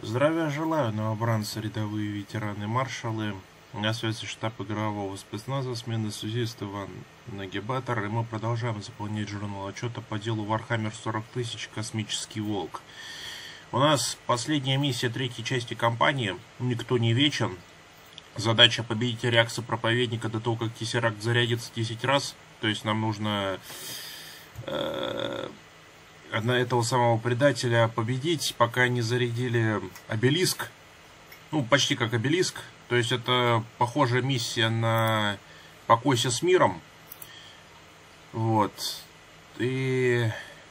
Здравия желаю, новобранцы, рядовые ветераны, маршалы. На связи штаб игрового спецназа, сменный связист Иван Нагибатор, и мы продолжаем заполнять журнал отчета по делу Warhammer 40 000 «Космический волк». У нас последняя миссия третьей части кампании «Никто не вечен». Задача победить реакцию проповедника до того, как Тессеракт зарядится 10 раз. То есть нам нужно этого самого предателя победить, пока не зарядили обелиск. Ну, почти как обелиск. То есть это похожая миссия на «Покойся с миром». Вот. И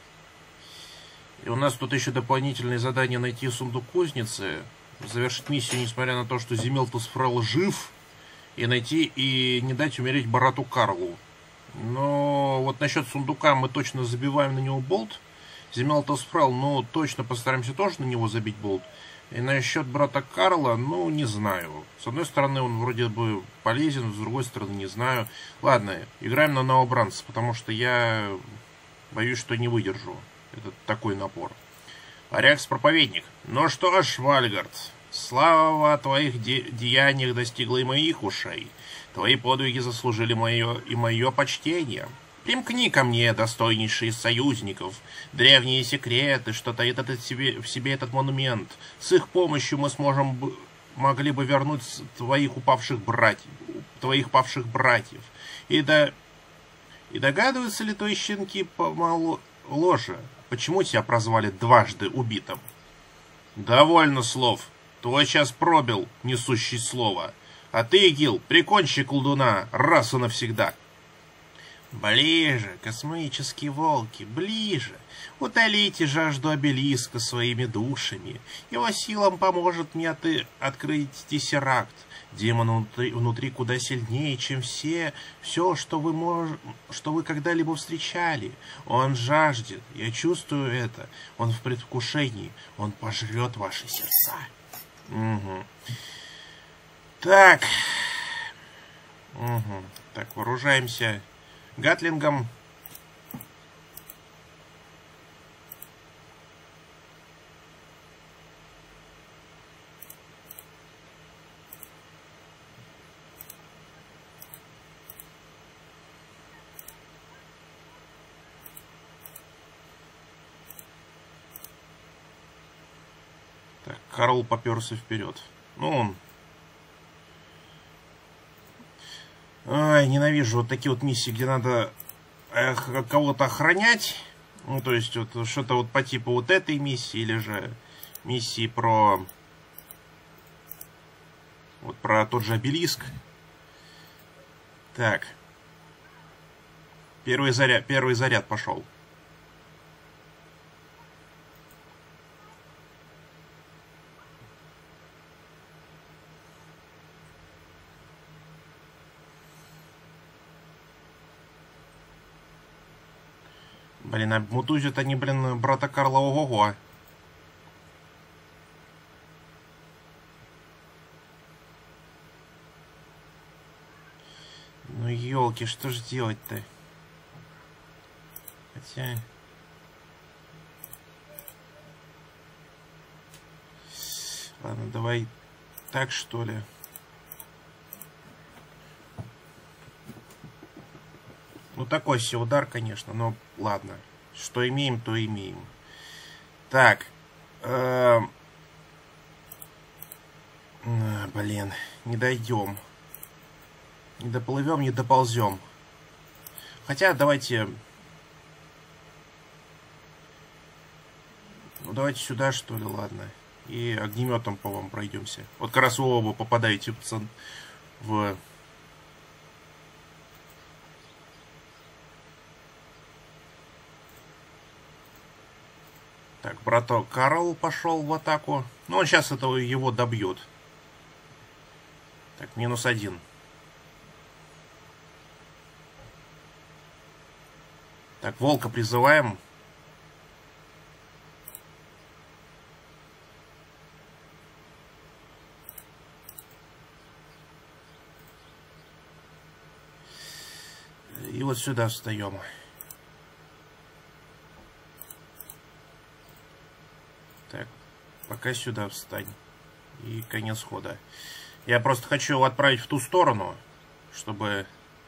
у нас тут еще дополнительное задание найти сундук кузницы, завершить миссию, несмотря на то, что Земелтус Фрел жив, и найти и не дать умереть брату Карлу. Но вот насчет сундука мы точно забиваем на него болт. Земелтус Фрел, ну, точно постараемся тоже на него забить болт. И насчет брата Карла, ну, не знаю. С одной стороны, он вроде бы полезен, с другой стороны, не знаю. Ладно, играем на новобранца, потому что я боюсь, что не выдержу. Это такой напор. Арякс-проповедник. Ну что ж, Вальгард, слава о твоих деяниях достигла и моих ушей. Твои подвиги заслужили мое почтение. Примкни ко мне, достойнейший из союзников. Древние секреты, что таит в себе этот монумент. С их помощью мы могли бы вернуть твоих павших братьев. И догадываются ли твои щенки помоложе, почему тебя прозвали дважды убитым? Довольно слов. Твой час пробил, несущий слово. А ты, Гил, прикончи колдуна раз и навсегда. Ближе, космические волки, ближе. Утолите жажду обелиска своими душами. Его силам поможет мне открыть Тессеракт. Демон внутри куда сильнее, чем все, что вы когда-либо встречали. Он жаждет, я чувствую это. Он в предвкушении, он пожрет ваши сердца. Угу. Так. Угу. Так, вооружаемся гатлингом. Так, Карл поперся вперед. Ну, он... Ай, ненавижу вот такие вот миссии, где надо кого-то охранять. Ну, то есть, вот что-то вот по типу вот этой миссии, или же миссии про... Вот про тот же обелиск. Так. Первый заряд пошел. Блин, а мутузят они, блин, брата Карла, ого-го. Ну, елки, что ж делать-то? Хотя... Ладно, давай так, что ли. Ну, такой себе удар, конечно, но ладно. Что имеем, то имеем. Так. Блин, не дойдем. Не доплывем, не доползем. Хотя, давайте... Ну, давайте сюда, что ли, ладно. И огнеметом по вам пройдемся. Вот как раз вы оба попадаете в... Так, браток Карл пошел в атаку. Ну, он сейчас его добьет. Так, -1. Так, волка призываем. И вот сюда встаем. пока сюда встань. И конец хода. Я просто хочу его отправить в ту сторону, чтобы...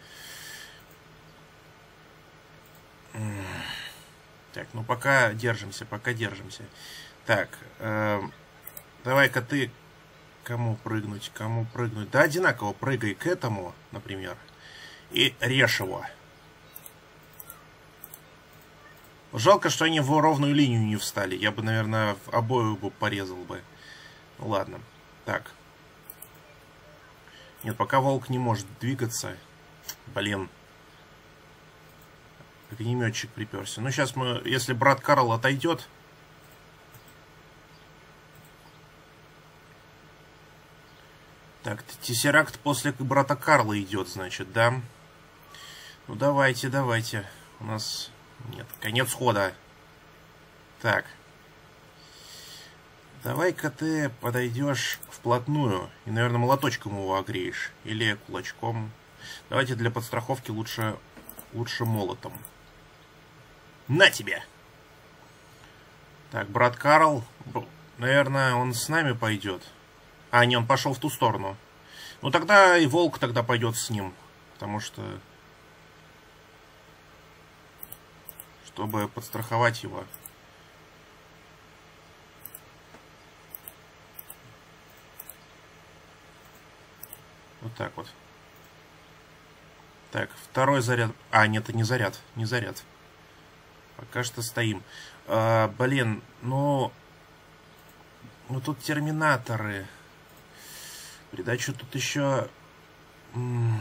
Так, ну пока держимся, пока держимся. Так, давай-ка ты... Кому прыгнуть, кому прыгнуть? Да одинаково прыгай к этому, например. И режь его. Жалко, что они в ровную линию не встали. Я бы, наверное, обоих бы порезал бы. Ну ладно. Так. Нет, пока волк не может двигаться. Блин. Огнеметчик приперся. Ну, сейчас мы, если брат Карл отойдет... Так, Тессеракт после брата Карла идет, значит, да? Ну, давайте, давайте. У нас... Нет, конец хода. Так. Давай-ка ты подойдешь вплотную. И, наверное, молоточком его огреешь. Или кулачком. Давайте для подстраховки лучше молотом. На тебе! Так, брат Карл. Наверное, он с нами пойдет. А, не, он пошел в ту сторону. Ну, тогда и волк тогда пойдет с ним. Потому что... Чтобы подстраховать его. Вот так вот. Так, второй заряд. А, нет, это не заряд. Не заряд. Пока что стоим. Блин, ну... Ну, тут терминаторы... Придачу тут еще... Ну,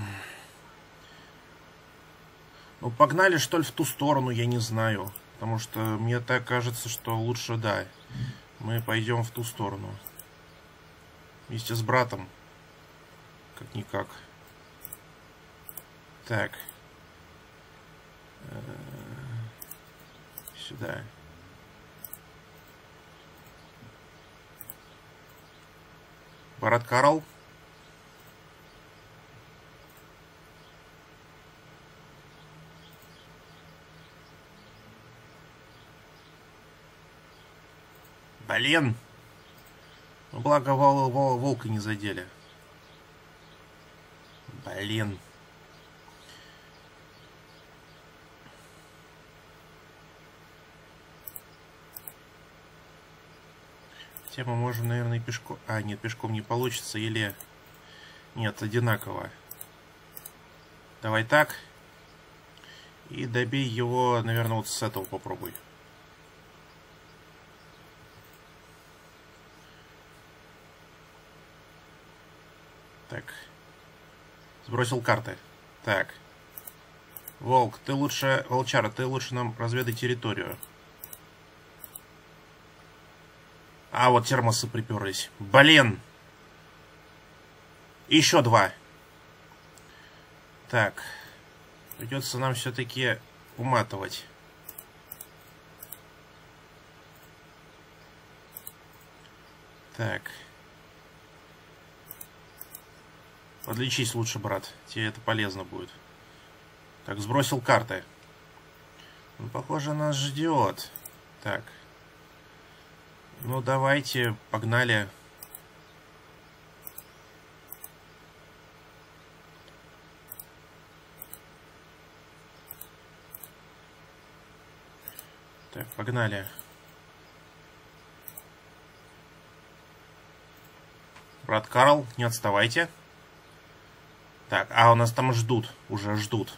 погнали, что ли, в ту сторону, я не знаю. Потому что мне так кажется, что лучше, да. Мы пойдем в ту сторону. Вместе с братом. Как-никак. Так. Сюда. Брат Карл. Блин. Ну, благо волка не задели. Блин. Хотя мы можем, наверное, и пешком... А, нет, пешком не получится. Или... Нет, одинаково. Давай так. И добей его, наверное, вот с этого попробуй. Так. Сбросил карты. Так. Волк, ты лучше... Волчара, ты лучше нам разведай территорию. А, вот термосы приперлись. Блин! Еще два. Так. Придется нам все-таки уматывать. Так. Подлечись лучше, брат. Тебе это полезно будет. Так, сбросил карты. Ну, похоже, нас ждет. Так. Ну, давайте, погнали. Так, погнали. Брат Карл, не отставайте. Так, а у нас там ждут. Уже ждут.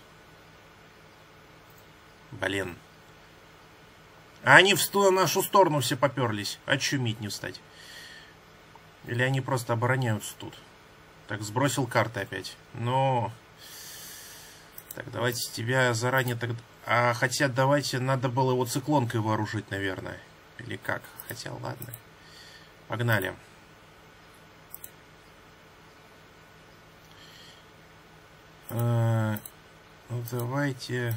Блин. А они в нашу сторону все поперлись. Очумить не встать. Или они просто обороняются тут. Так, сбросил карты опять. Ну... Так, давайте тебя заранее... Так... А, хотя давайте... Надо было его циклонкой вооружить, наверное. Или как? Хотя, ладно. Погнали. Ну, давайте...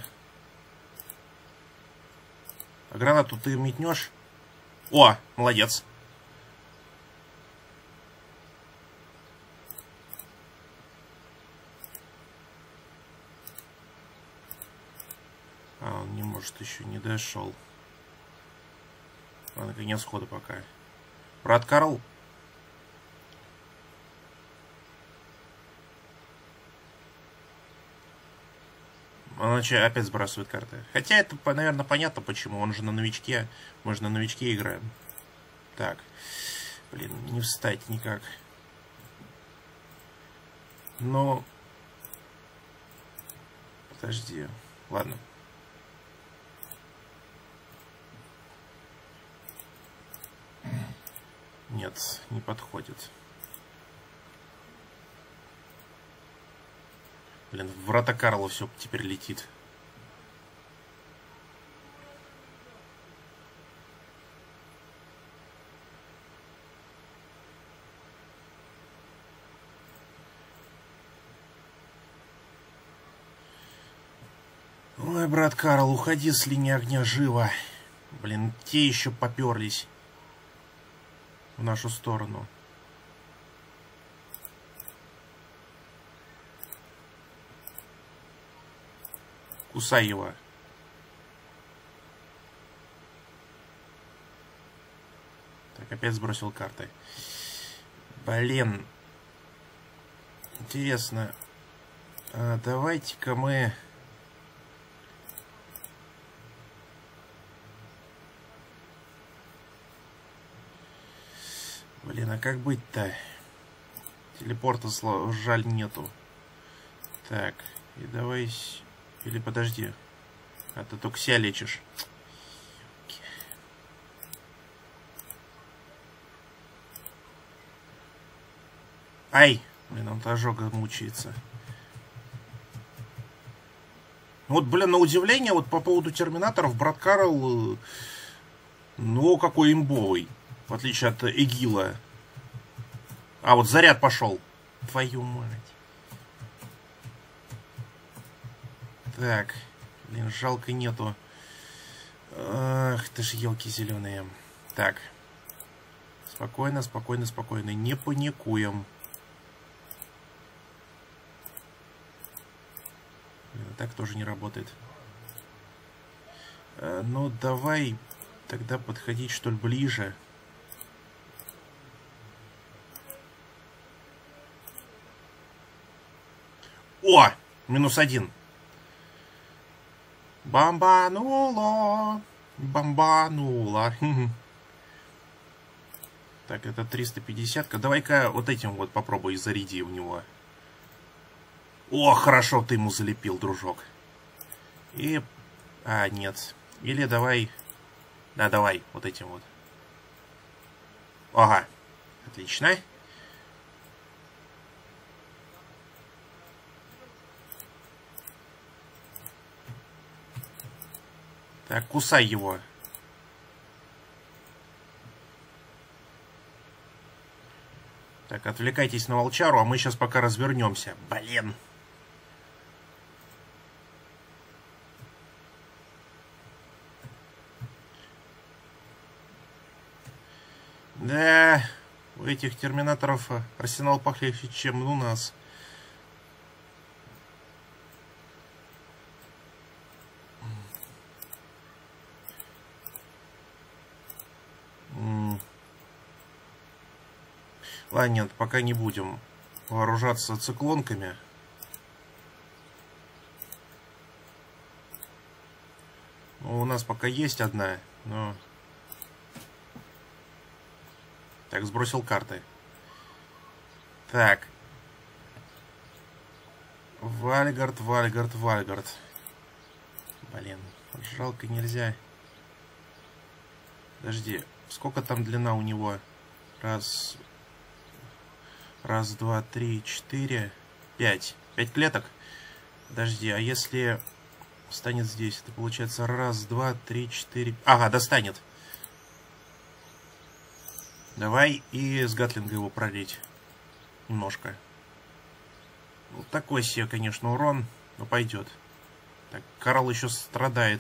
А гранату ты метнешь? О, молодец. А, он не может, еще не дошел. Ладно, конец хода пока. Брат Карл? Он опять сбрасывает карты. Хотя это, наверное, понятно почему. Он же на новичке. Мы же на новичке играем. Так. Блин, не встать никак. Но... Подожди. Ладно. Нет, не подходит. Блин, в врата Карла все теперь летит. Ой, брат Карл, уходи с линии огня живо. Блин, те еще поперлись в нашу сторону. Кусай его. Так, опять сбросил карты. Блин. Интересно. Давайте-ка мы... Блин, а как быть-то? Телепорта жаль нету. Так, и давай... Или подожди. А ты только себя лечишь. Ай! Блин, он ожога мучается. Вот, блин, на удивление, вот по поводу терминаторов, брат Карл, ну, какой имбовый. В отличие от Эгила. А, вот заряд пошел. Твою мать. Так. Блин, жалко нету. Ах, ты ж елки зеленые. Так. Спокойно, спокойно, спокойно. Не паникуем. Так тоже не работает. Ну, давай тогда подходить, что ли, ближе. О! -1. Бомбануло. Бомбануло. Так, это 350-ка. Давай-ка вот этим вот попробуй заряди у него. О, хорошо ты ему залепил, дружок. И... А, нет. Или давай... Да, давай, вот этим вот. Ага. Отлично. Так, кусай его. Так, отвлекайтесь на волчару, а мы сейчас пока развернемся. Блин. Да, у этих терминаторов арсенал похлеще, чем у нас. Ладно, нет, пока не будем вооружаться циклонками. У нас пока есть одна, но... Так, сбросил карты. Так. Вальгард, Вальгард, Вальгард. Блин, жалко, нельзя. Подожди, сколько там длина у него? Раз, два, три, 4, 5. 5 клеток? Подожди, а если станет здесь? Это получается раз, два, три, 4... Ага, достанет. Давай и с Гатлинга его пролить. Немножко. Ну, такой себе, конечно, урон, но пойдет. Так, Карл еще страдает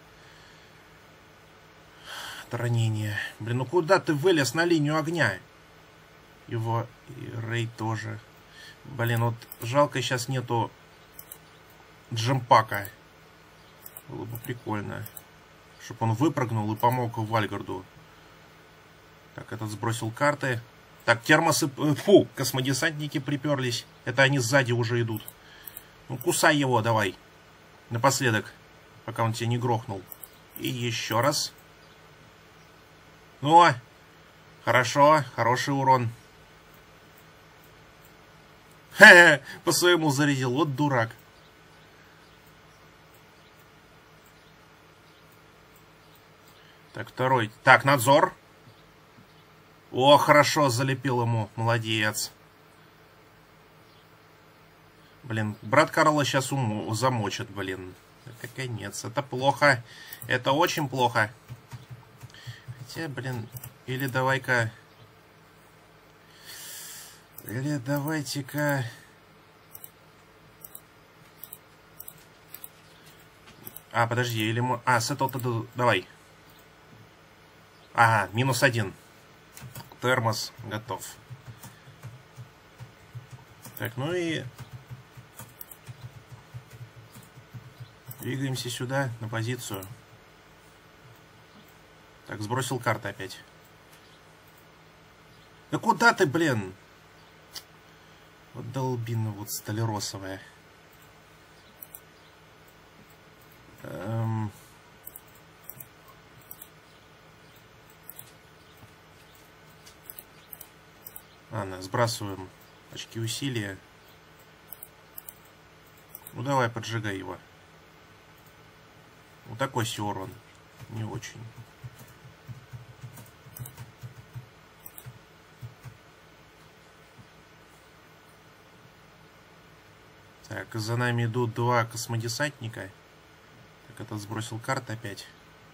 от ранения. Блин, ну куда ты вылез на линию огня? Его и Рэй тоже. Блин, вот жалко сейчас нету джемпака. Было бы прикольно. Чтобы он выпрыгнул и помог Вальгарду. Так, этот сбросил карты. Так, термосы... Фу, космодесантники приперлись. Это они сзади уже идут. Ну, кусай его, давай. Напоследок, пока он тебя не грохнул. И еще раз. Ну, хорошо, хороший урон. Хе-хе, по своему зарядил, вот дурак. Так, второй. Так, надзор. О, хорошо, залепил ему, молодец. Блин, брат Карла сейчас замочит, блин. Это конец, это плохо. Это очень плохо. Хотя, блин, или давай-ка... Или давайте-ка... А, подожди, или... А, с этого-то... Давай. Ага, -1. Термос готов. Так, ну и... Двигаемся сюда, на позицию. Так, сбросил карты опять. Да куда ты, блин? Вот долбина вот столяросовая. Ладно, сбрасываем очки усилия. Ну давай, поджигай его. Вот такой урон. Не очень. Так, за нами идут 2 космодесантника. Так, этот сбросил карты опять.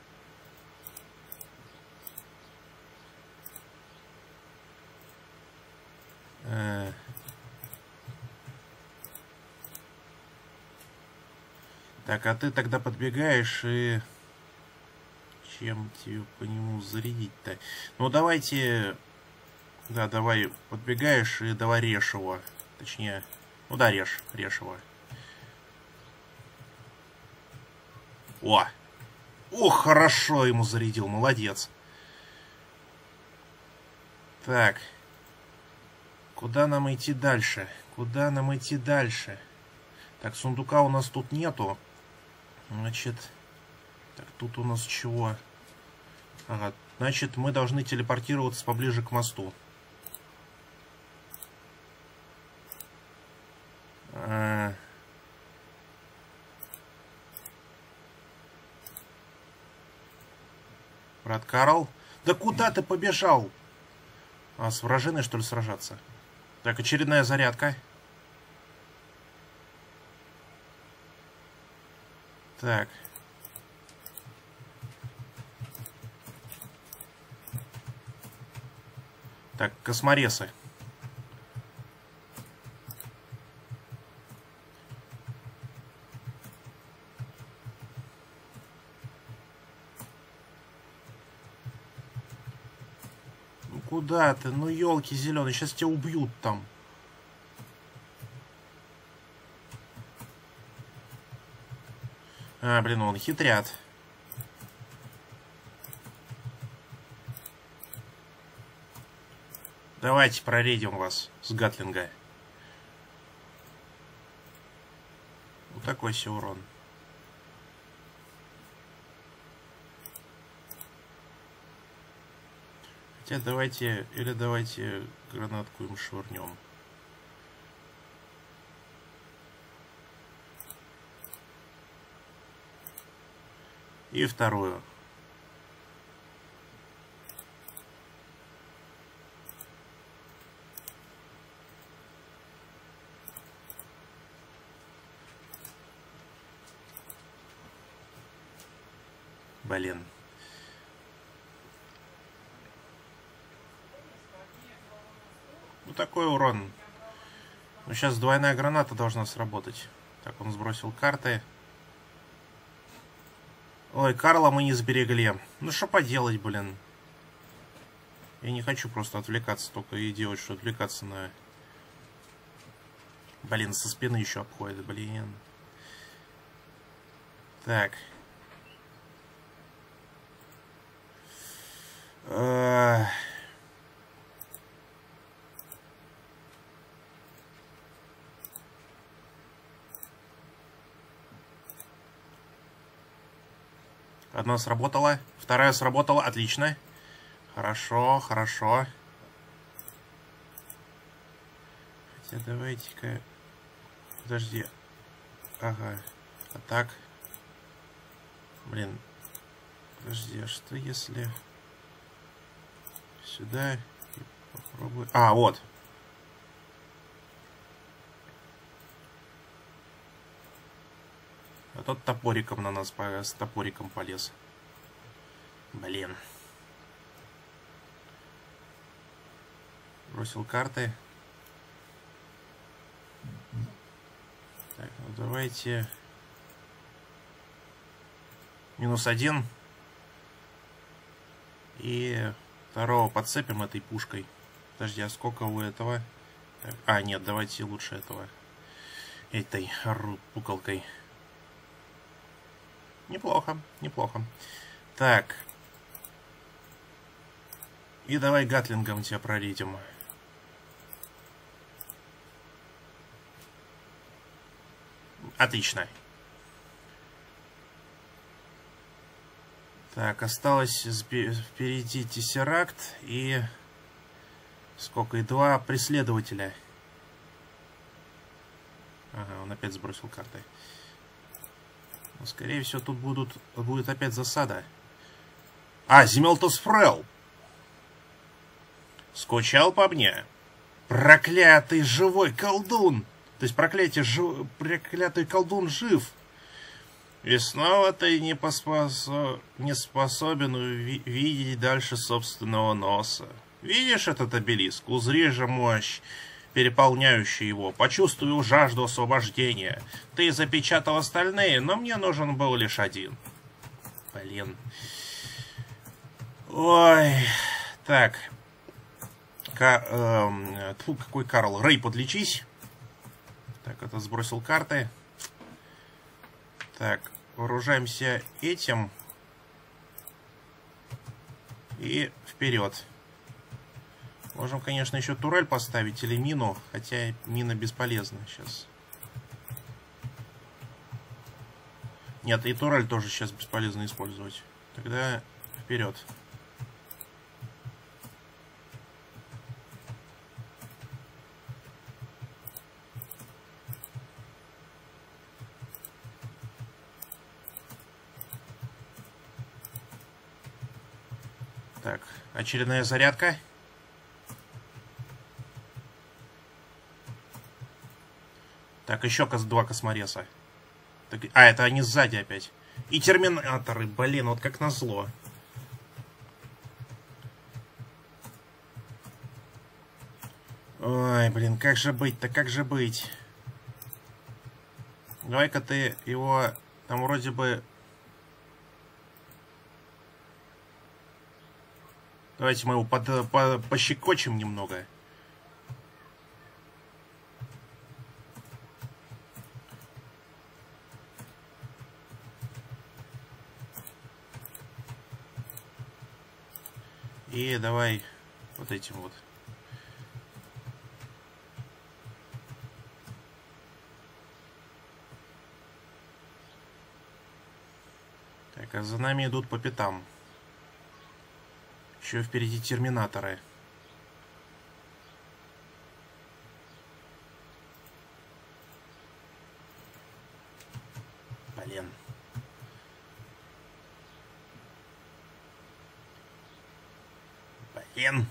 Так, а ты тогда подбегаешь и... Чем тебе по нему зарядить-то? Ну, давайте... Да, давай подбегаешь и давай режь его. Точнее... Ну да, режь его. О! О, хорошо ему зарядил, молодец. Так. Куда нам идти дальше? Куда нам идти дальше? Так, сундука у нас тут нету. Значит... Так, тут у нас чего? Ага, значит, мы должны телепортироваться поближе к мосту. Брат Карл? Да куда ты побежал? А, с вражиной, что ли, сражаться? Так, очередная зарядка. Так. Так, косморесы. Ну куда ты? Ну елки зеленые, сейчас тебя убьют там. А, блин, он хитрят. Давайте проредим вас с гатлинга. Вот такой себе урон. Хотя давайте, или давайте гранатку им швырнем. И вторую. Блин. Ну такой урон. Ну сейчас двойная граната должна сработать. Так, он сбросил карты. Ой, Карла мы не сберегли. Ну что поделать, блин. Я не хочу просто отвлекаться, только и делать, что отвлекаться на... Блин, со спины еще обходит, блин. Так. Одна сработала, вторая сработала, отлично. Хорошо, хорошо. Хотя давайте-ка... Подожди. Ага. А так... Блин. Подожди, а что если... Сюда... И попробую... А, вот. А тот топориком на нас, с топориком полез. Блин. Бросил карты. Так, ну давайте... -1. И второго подцепим этой пушкой. Подожди, а сколько у этого? Так, а, нет, давайте лучше этого. Этой пукалкой. Неплохо, неплохо. Так. И давай гатлингом тебя проредим. Отлично. Так, осталось впереди Тессеракт и... Сколько? И 2 преследователя. Ага, он опять сбросил карты. Но, скорее всего, тут будет опять засада. А, Зимелтос Фрел! Скучал по мне? Проклятый живой колдун! То есть проклятый колдун жив! И снова ты не способен видеть дальше собственного носа. Видишь этот обелиск? Узри же мощь, переполняющую его. Почувствую жажду освобождения. Ты запечатал остальные, но мне нужен был лишь один. Блин. Ой. Так. Тьфу, какой Карл. Рэй, подлечись. Так, это сбросил карты. Так, вооружаемся этим. И вперед. Можем, конечно, еще турель поставить или мину. Хотя мина бесполезна сейчас. Нет, и турель тоже сейчас бесполезно использовать. Тогда вперед. Так, очередная зарядка. Так, еще 2 космореса. Так, а, это они сзади опять. И терминаторы, блин, вот как назло. Ой, блин, как же быть-то, как же быть? Давай-ка ты его... Там вроде бы... Давайте мы его пощекочем немного. И давай вот этим вот. Так, а за нами идут по пятам. Еще впереди терминаторы. Блин. Блин.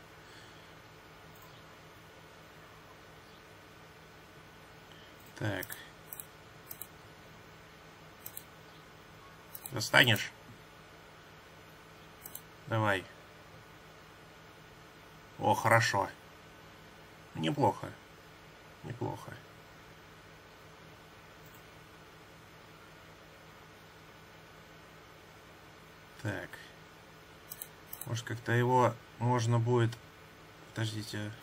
Так. Достанешь? Давай. О, хорошо. Неплохо. Неплохо. Так. Может, как-то его можно будет... Подождите.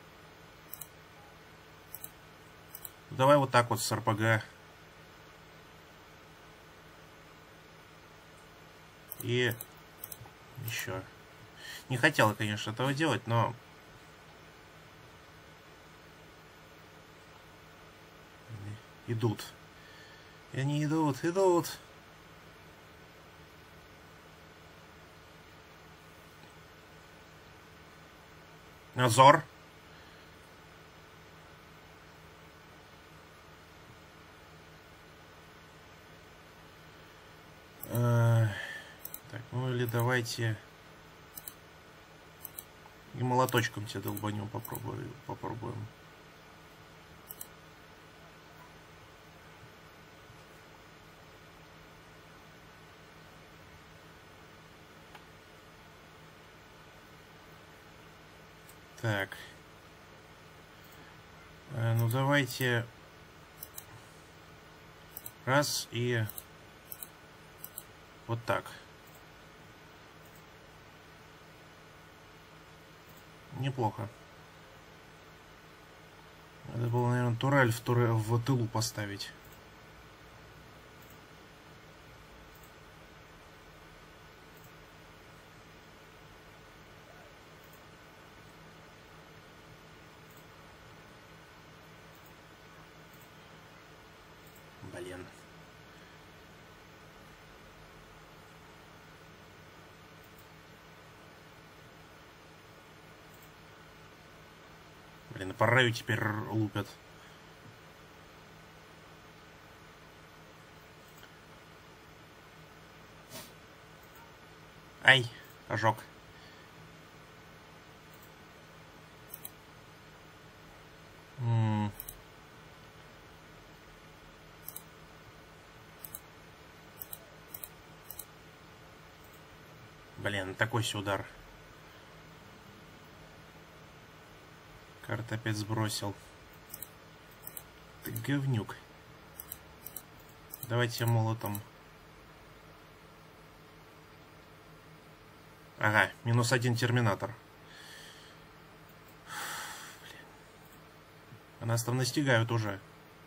Давай вот так вот с РПГ. И еще. Не хотела, конечно, этого делать, но... Идут. И они идут, идут. Азор. Так, ну или давайте и молоточком тебя долбанем, попробуем. Так. Ну давайте раз и вот так. Неплохо. Надо было, наверное, турель в тылу поставить. Блин. Блин, по раю теперь лупят. Ай, ожог. Блин, такой себе удар. Карта опять сбросил. Ты говнюк. Давайте молотом. Ага, -1 терминатор. Блин. А нас там настигают уже.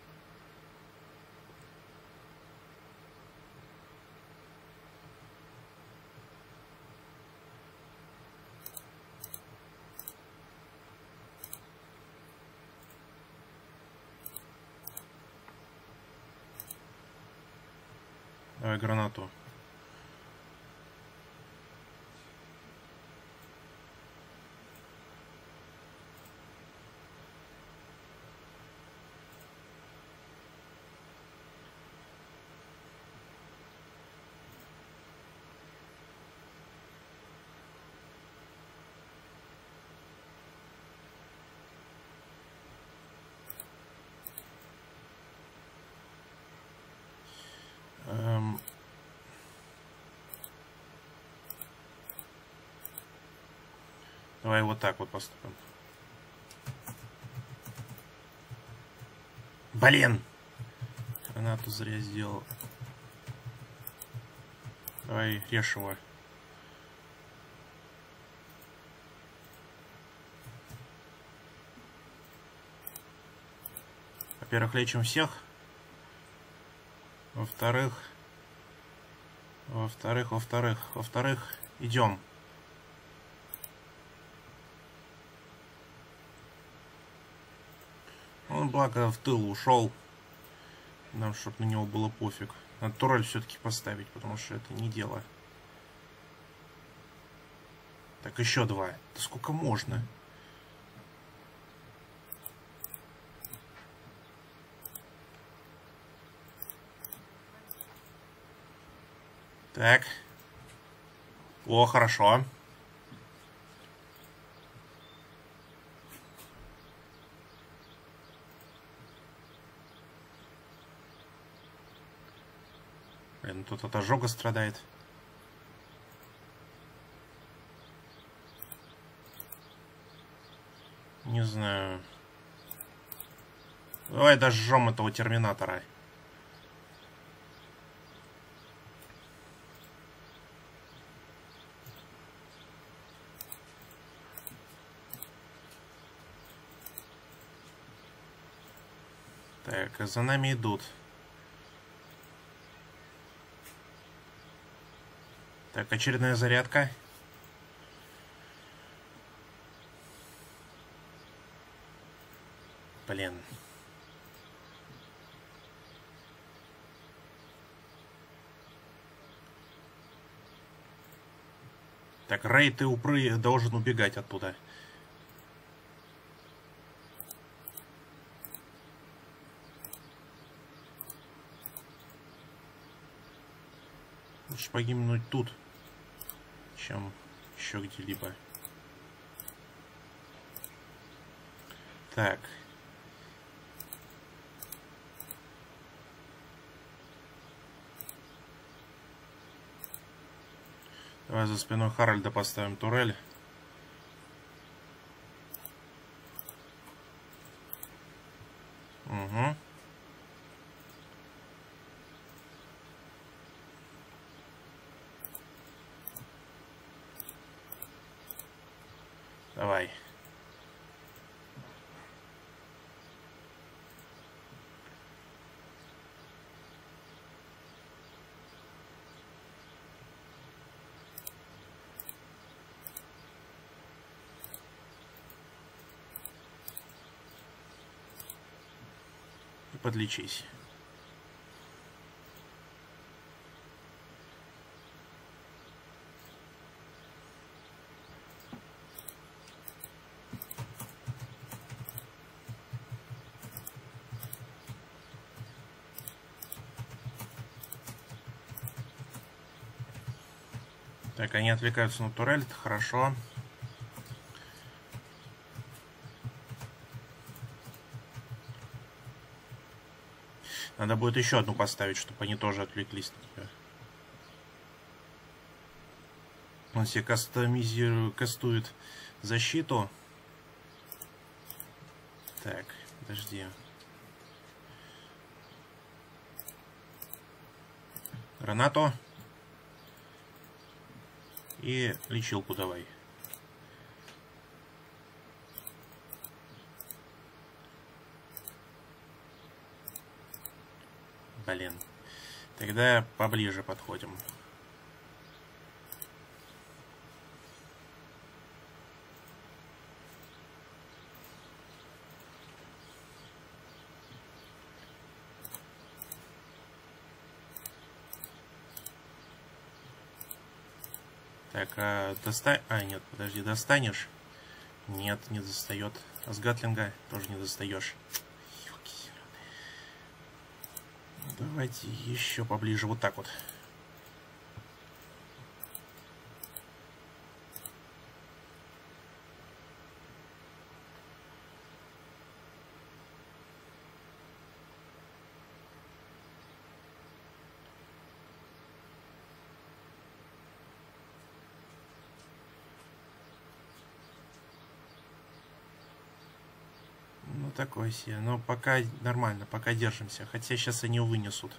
Давай гранату. Давай вот так вот поступим. Блин! Гранату зря сделал. Давай, режь его. Во-первых, лечим всех. Во-вторых, идем. Он, благо, в тыл ушел. Нам, чтобы на него было пофиг. Надо турель все-таки поставить, потому что это не дело. Так, еще два. Да сколько можно? Так. О, хорошо. Блин, тут от ожога страдает. Не знаю. Давай дожжем этого терминатора. Так, за нами идут. Так, очередная зарядка. Блин. Так, Рэй, ты должен убегать оттуда. Лучше погибнуть тут, чем еще где-либо. Так. Давай за спиной Харальда поставим турель. Угу. Давай. И подлечись. Так, они отвлекаются на турель, это хорошо. Надо будет еще одну поставить, чтобы они тоже отвлеклись на тебя. Он себе кастует защиту. Так, подожди. Гранату. И лечилку давай. Блин. Тогда поближе подходим. Так, достань... А, нет, подожди, достанешь? Нет, не достает. А с Гатлинга тоже не достаешь. Давайте еще поближе, вот так вот. Ну, такой себе. Но пока нормально, пока держимся. Хотя сейчас они вынесут.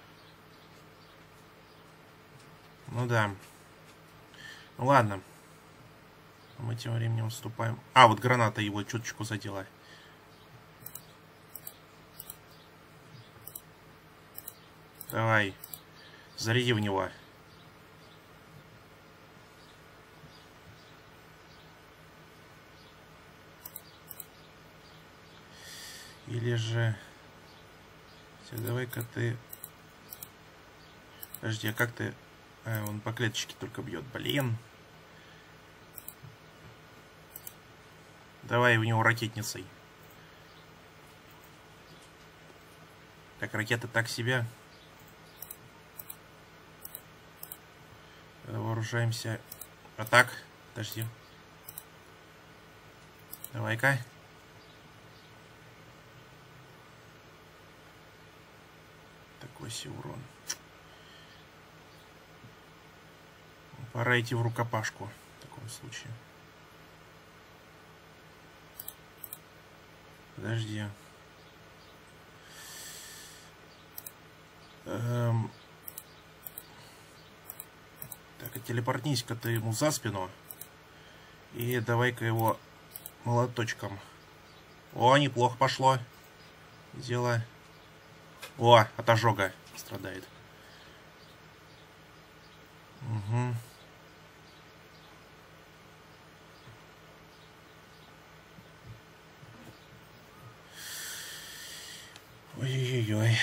Ну да. Ну ладно. Мы тем временем вступаем. А, вот граната его чуточку задела. Давай. Заряди в него. Или же... Давай-ка ты... Подожди, а как ты... А, он по клеточке только бьет. Блин. Давай в него ракетницей. Так, ракеты так себе. Вооружаемся. А так? Подожди. Давай-ка. Такой себе урон. Пора идти в рукопашку в таком случае. Подожди. Так, а телепортнись-ка ты ему за спину. И давай-ка его молоточком. О, неплохо пошло. Дело. О, от ожога страдает. Угу. Ой-ой-ой.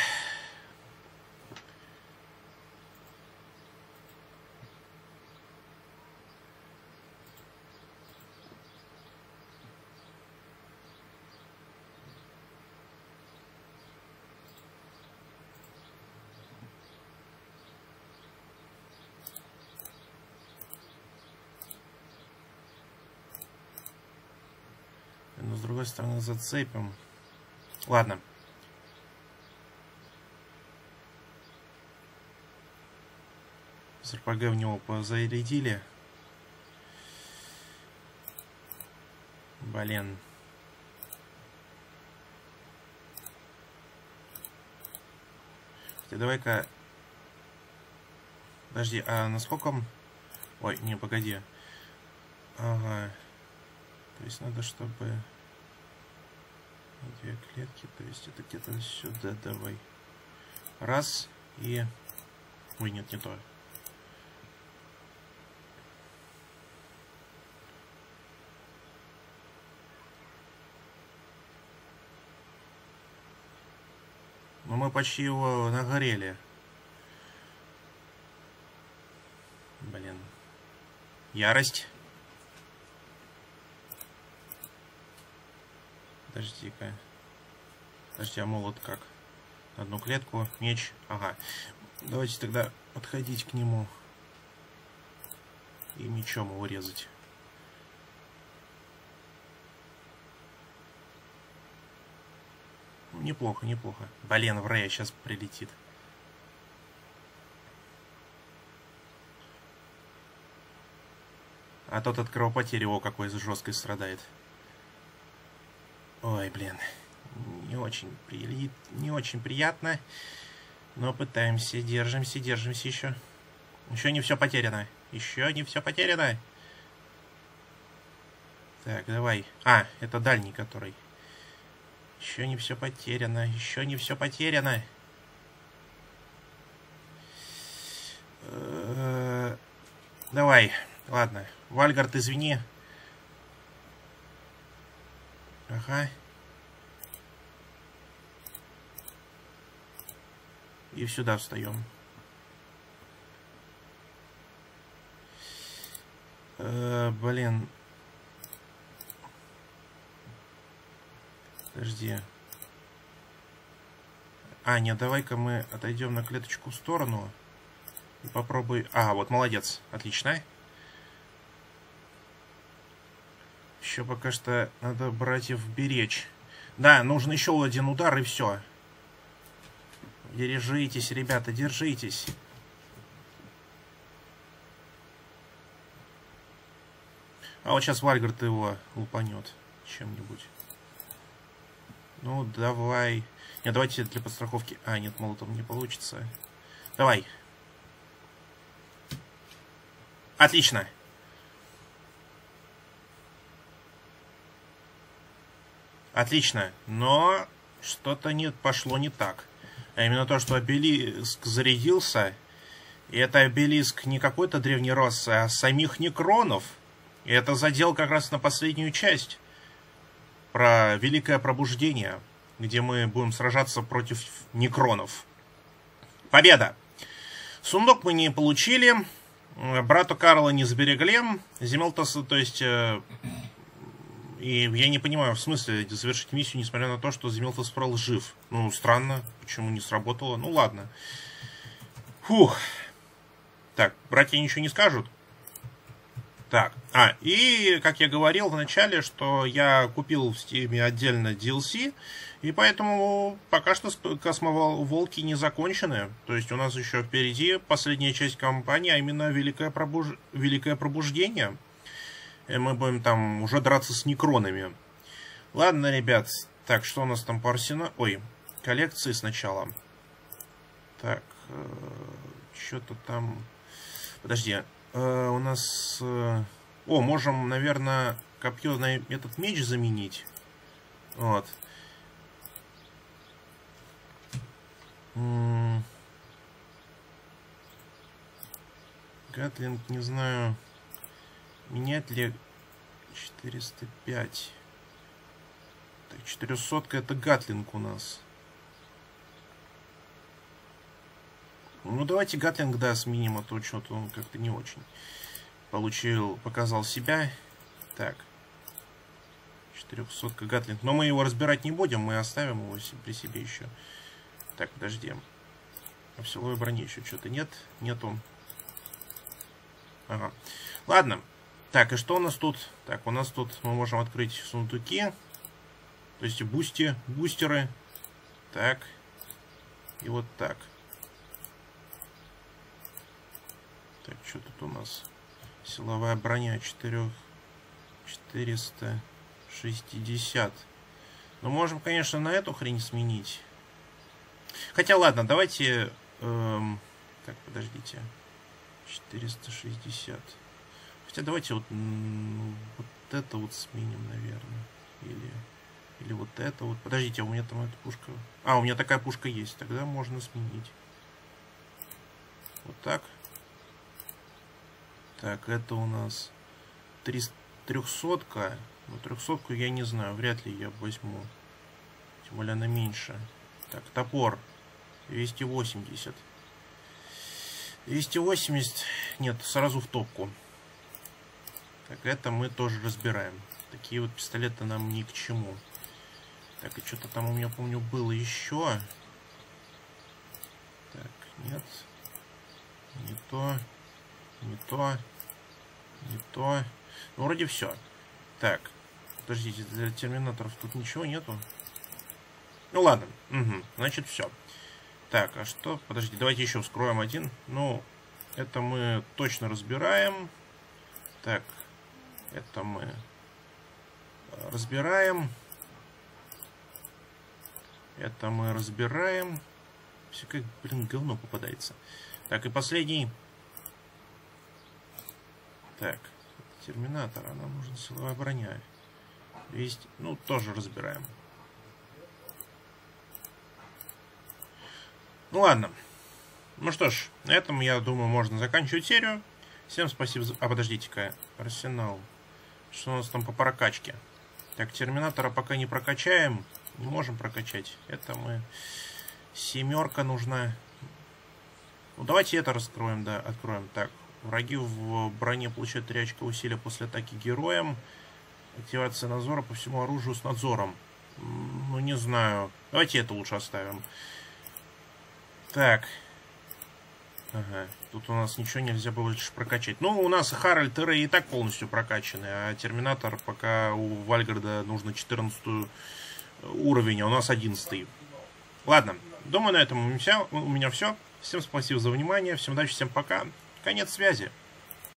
Но с другой стороны зацепим. Ладно. С РПГ в него позарядили. Блин. Ты давай-ка... Подожди, а насколько... Ой, не, погоди. Ага. То есть надо, чтобы... Две клетки, то есть это где-то сюда давай. Раз, и... Ой, нет, не то. Но мы почти его нагорели. Блин. Ярость. Подожди-ка. Подожди, а молот как? Одну клетку, меч. Ага. Давайте тогда подходить к нему. И мечом его резать. Неплохо, неплохо. Блин, в Рэя сейчас прилетит. А тот от кровопотери, о, какой жесткой страдает. Ой, блин. Не очень приятно. Но пытаемся, держимся еще. Еще не все потеряно. Еще не все потеряно. Так, давай. А, это дальний, который. Еще не все потеряно. Еще не все потеряно. Давай. Ладно. Вальгард, извини. Ага. И сюда встаем. Блин. Подожди. А, нет, давай-ка мы отойдем на клеточку в сторону. И попробуй... А, вот, молодец. Отлично. Еще пока что надо братьев беречь. Да, нужен еще один удар, и все. Держитесь, ребята, держитесь. А вот сейчас Вальгард его лупанет чем-нибудь. Ну, давай. Нет, давайте для подстраховки. А, нет, молотом не получится. Давай. Отлично. Отлично. Но что-то не пошло не так. А именно то, что обелиск зарядился. И это обелиск не какой-то древней расы, а самих некронов. И это задел как раз на последнюю часть. Про Великое Пробуждение. Где мы будем сражаться против некронов. Победа! Сундук мы не получили. Брату Карла не сберегли. Земелтоса, то есть... И я не понимаю, в смысле завершить миссию, несмотря на то, что Земелтос Прол жив. Ну, странно, почему не сработало. Ну, ладно. Фух. Так, братья ничего не скажут. Так, и, как я говорил в начале, что я купил в Steam отдельно DLC, и поэтому пока что космоволки не закончены. То есть у нас еще впереди последняя часть кампании, а именно Великое Пробуждение. И мы будем там уже драться с некронами. Ладно, ребят. Так, что у нас там по арсеналу? Ой, коллекции сначала. Так, что-то там... Подожди. У нас... О, можем, наверное, копье на этот меч заменить. Вот. Гатлинг, не знаю... Менять ли 405? Так, 400 это Гатлинг у нас. Ну, давайте Гатлинг, да, сменим, а то что-то он как-то не очень показал себя. Так. 400 Гатлинг. Но мы его разбирать не будем, мы оставим его при себе еще. Так, подожди. А в силовой броне еще что-то нет? Нету. Ага. Ладно. Так, и что у нас тут? Так, у нас тут мы можем открыть сундуки. То есть бустеры. Так. И вот так. Так, что тут у нас? Силовая броня 460. Ну, можем, конечно, на эту хрень сменить. Хотя, ладно, давайте... так, подождите. 460. Хотя давайте вот это вот сменим, наверное. Или вот это вот. Подождите, а у меня там эта пушка... А, у меня такая пушка есть. Тогда можно сменить. Вот так. Так, это у нас 300-ка. Ну, 300-ку я не знаю. Вряд ли я возьму. Тем более она меньше. Так, топор. 280. 280. Нет, сразу в топку. Так, это мы тоже разбираем. Такие вот пистолеты нам ни к чему. Так, и что-то там у меня, помню, было еще. Так, нет. Не то. Не то. Не то. Ну, вроде все. Так. Подождите, для терминаторов тут ничего нету. Ну, ладно. Угу. Значит, все. Так, а что? Подожди, давайте еще вскроем один. Ну, это мы точно разбираем. Так. Это мы разбираем. Это мы разбираем. Все как, блин, говно попадается. Так, и последний. Так, терминатор, а нам нужна силовая броня. 200, ну, тоже разбираем. Ну, ладно. Ну что ж, на этом, я думаю, можно заканчивать серию. Всем спасибо за... А, подождите-ка, арсенал. Что у нас там по прокачке? Так, терминатора пока не прокачаем. Не можем прокачать. Это мы... 7 нужна. Ну, давайте это раскроем, да, откроем. Так, враги в броне получают 3 очка усилия после атаки героем. Активация надзора по всему оружию с надзором. Ну, не знаю. Давайте это лучше оставим. Так. Ага. Тут у нас ничего нельзя было лишь прокачать. Ну, у нас Харальд и Рэй и так полностью прокачаны. А Терминатор пока у Вальгарда нужно 14 уровень, а у нас 11. Ладно. Думаю, на этом у меня все. Всем спасибо за внимание. Всем удачи, всем пока. Конец связи.